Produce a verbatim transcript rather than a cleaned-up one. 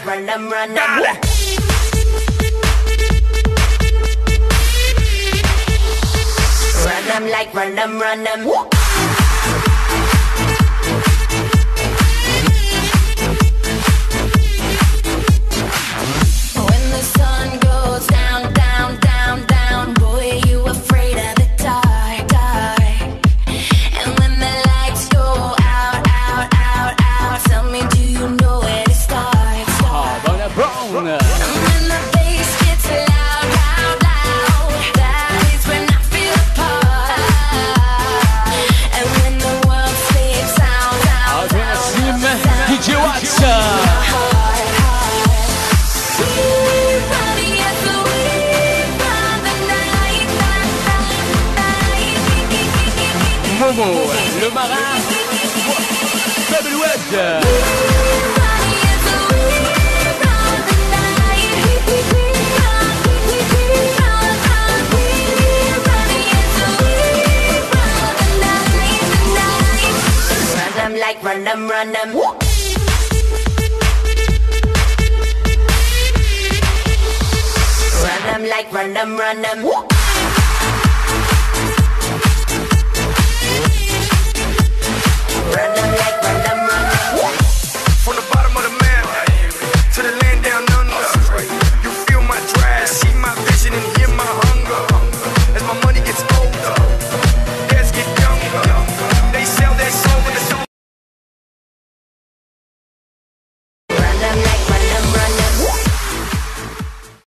run them, run them. Run them like run them, run them. When the sun goes down, down, down, down, boy, you afraid of the dark, dark. And when the lights go out, out, out, out, tell me, do you know where to start? start? Oh, Brown. And when the bass gets loud, loud, loud, that is when I feel a part. And when the world sleeps sound, sound, sound, sound, D J Wax. Momo, le marin, Faible Wed. Run them like run them, run them. Run them like run them, run them.